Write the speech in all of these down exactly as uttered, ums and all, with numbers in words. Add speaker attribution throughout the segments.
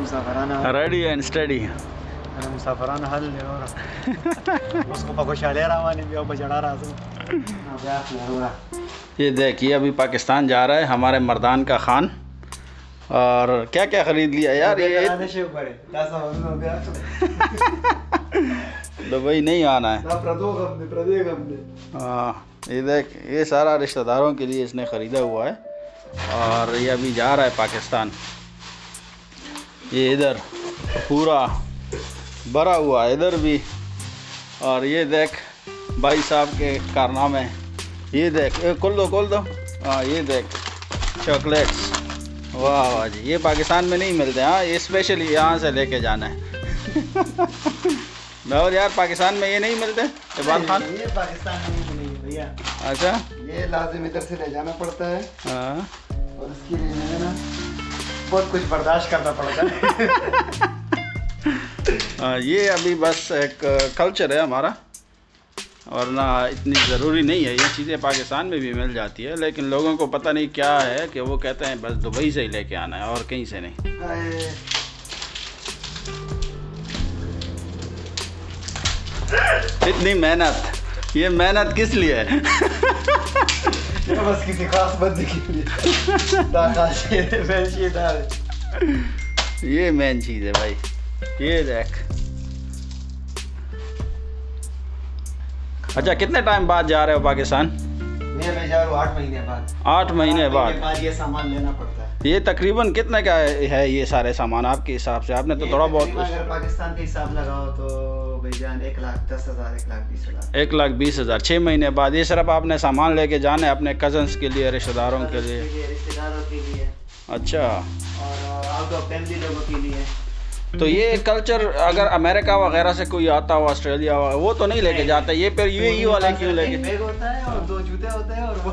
Speaker 1: मुसाफराना
Speaker 2: रेडी एंड स्टडी
Speaker 1: मुसाफराना हल उसको पकोशाले रावानी भी बजड़ा रहा।
Speaker 2: ये देखिए अभी पाकिस्तान जा रहा है हमारे मर्दान का खान। और क्या क्या खरीद लिया यार ये दुबई नहीं आना है। हाँ ये देख ये सारा रिश्तेदारों के लिए इसने ख़रीदा हुआ है और ये अभी जा रहा है पाकिस्तान। ये इधर पूरा भरा हुआ है इधर भी। और ये देख भाई साहब के कारनामे। ये देख ये खोल दो खोल दो हाँ ये देख चॉकलेट्स। वाह वाह जी ये पाकिस्तान में नहीं मिलते। हाँ ये स्पेशली यहाँ से लेके जाना है। और यार पाकिस्तान में ये नहीं मिलते इबाद खान।
Speaker 1: ये पाकिस्तान में नहीं मिलेंगे भैया।
Speaker 2: अच्छा
Speaker 1: ये लाजिम इधर से ले जाना पड़ता है।
Speaker 2: हाँ
Speaker 1: और इसके लिए ना बहुत कुछ बर्दाश्त करना पड़ता है।
Speaker 2: हाँ ये अभी बस एक कल्चर है हमारा और ना इतनी ज़रूरी नहीं है। ये चीज़ें पाकिस्तान में भी मिल जाती है लेकिन लोगों को पता नहीं क्या है कि वो कहते हैं बस दुबई से ही लेके आना है और कहीं से नहीं। इतनी मेहनत ये मेहनत किस लिए है?
Speaker 1: बस किसी खास बंदे के लिए।
Speaker 2: ये मेन चीज़ है भाई। ये देख अच्छा कितने टाइम बाद जा रहे हो पाकिस्तान?
Speaker 1: मैं मैं जा रहा हूँ आठ महीने बाद।
Speaker 2: आठ महीने बाद
Speaker 1: बाद ये सामान लेना पड़ता है।
Speaker 2: ये तकरीबन कितने का है ये सारे सामान आपके हिसाब से? आपने तो थोड़ा बहुत
Speaker 1: अगर पाकिस्तान के हिसाब लगाओ तो भाईजान एक लाख दस हज़ार एक लाख बीस हज़ार
Speaker 2: एक लाख बीस हज़ार छः महीने बाद। ये सिर्फ आपने सामान लेके जाना है अपने कजन्स के लिए रिश्तेदारों के लिए?
Speaker 1: रिश्तेदारों के लिए।
Speaker 2: अच्छा
Speaker 1: और आउट ऑफ फैमिली लोगों के लिए।
Speaker 2: तो ये कल्चर अगर अमेरिका वगैरह से कोई आता हो ऑस्ट्रेलिया वो तो नहीं लेके जाता ये फिर यूएई वाले क्यों लेके?
Speaker 1: बैग होता है और दो जूते होते हैं और वो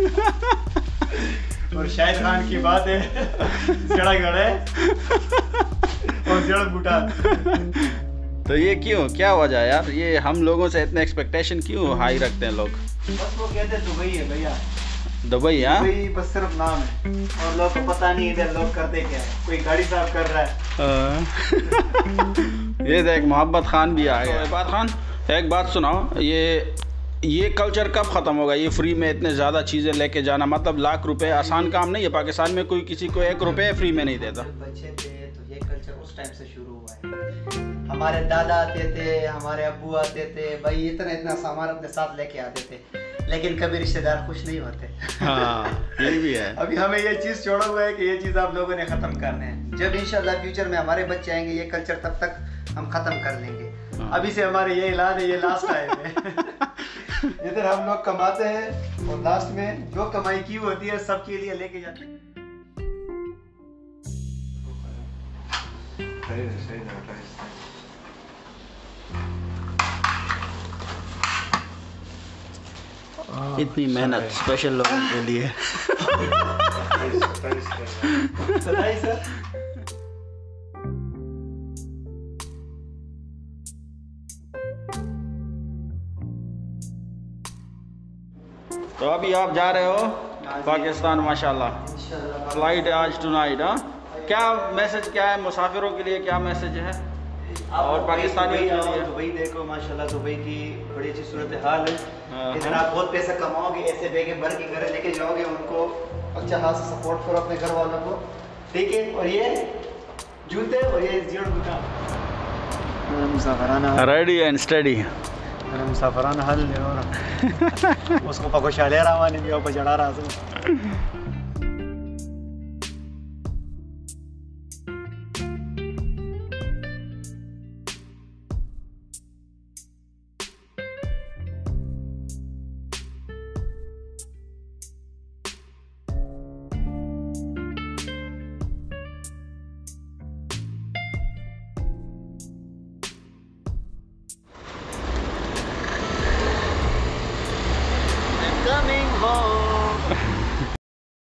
Speaker 1: और शाहिद खान की बात है जड़ा गड़े और जड़ बूटा।
Speaker 2: तो ये क्यों क्या वजह है यार? ये हम लोगों से इतने एक्सपेक्टेशन क्यों हाई रखते हैं लोग?
Speaker 1: बस वो कहते हैं दुबई है भैया।
Speaker 2: दुबई हाँ
Speaker 1: दुबई बस सिर्फ नाम है और लोग को पता नहीं इधर लोग करते क्या है। कोई गाड़ी साफ कर रहा है।
Speaker 2: ये देख मोहब्बत खान भी आ गया। इबाद खान एक बात सुनाओ ये ये कल्चर कब ख़त्म होगा? ये फ्री में इतने ज़्यादा चीज़ें लेके जाना मतलब लाख रुपए आसान काम नहीं है। पाकिस्तान में कोई किसी को एक रुपये फ्री में नहीं देता।
Speaker 1: बच्चे थे तो ये कल्चर उस टाइम से शुरू हुआ है। हमारे दादा आते थे हमारे अब्बू आते थे भाई इतना इतना सामान अपने साथ लेके आते थे लेकिन कभी रिश्तेदार खुश नहीं होते।
Speaker 2: हाँ ये भी है।
Speaker 1: अभी हमें ये चीज़ छोड़ा हुआ है कि ये चीज़ आप लोगों ने ख़त्म करना है। जब इंशाल्लाह फ्यूचर में हमारे बच्चे आएंगे ये कल्चर तब तक हम ख़त्म कर लेंगे। हाँ। अभी से हमारे ये ऐलान है ये लास्ट टाइम है। इधर हम लोग कमाते हैं और लास्ट में जो कमाई की होती है सबके लिए लेके जाते हैं।
Speaker 2: इतनी मेहनत स्पेशल लोगों के लिए। तो अभी आप जा रहे हो पाकिस्तान माशाल्लाह। फ्लाइट आज टू नाइट। हाँ क्या मैसेज क्या है मुसाफिरों के लिए क्या मैसेज है और पाकिस्तानियों के लिए?
Speaker 1: दुबई देखो माशाल्लाह दुबई की बड़ी अच्छी सूरत हाल है। इधर आप बहुत पैसा कमाओगे ऐसे बैगे भर के घर लेके जाओगे उनको अच्छा हाथ से सपोर्ट करो अपने घर वालों को ठीक है। और ये जूते और ये जीड़ बूटा मुसाफराना
Speaker 2: रेडी एंड स्टडी
Speaker 1: मुसाफराना हल उसको पकोशाले रावानी भी बजड़ा रहा। Coming home.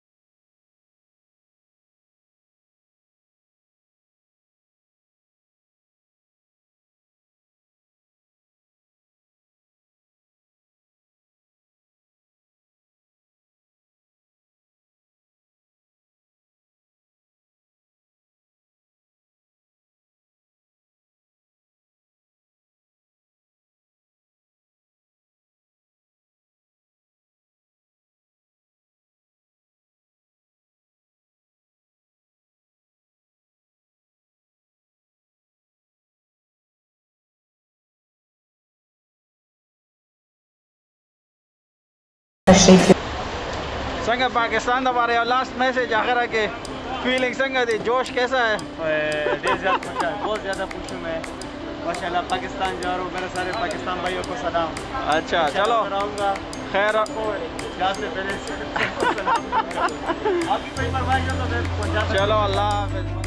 Speaker 3: तशरीफ
Speaker 2: संग पाकिस्तान हमारे लास्ट मैसेज आखिर है कि फीलिंग संग थी, जोश कैसा है?
Speaker 1: ढेर ज़्यादा खुश है, बहुत ज़्यादा खुश हूँ मैं माशाल्लाह। पाकिस्तान जा रहा हूँ, मेरे सारे पाकिस्तान भाइयों को सलाम।
Speaker 2: अच्छा चलो
Speaker 1: रहूँगा
Speaker 2: खैर।
Speaker 1: जहाँ से पहले आपकी कोई परवाह नहीं हो तो मैं पहुँचा।
Speaker 2: चलो अल्लाह हाफिज़।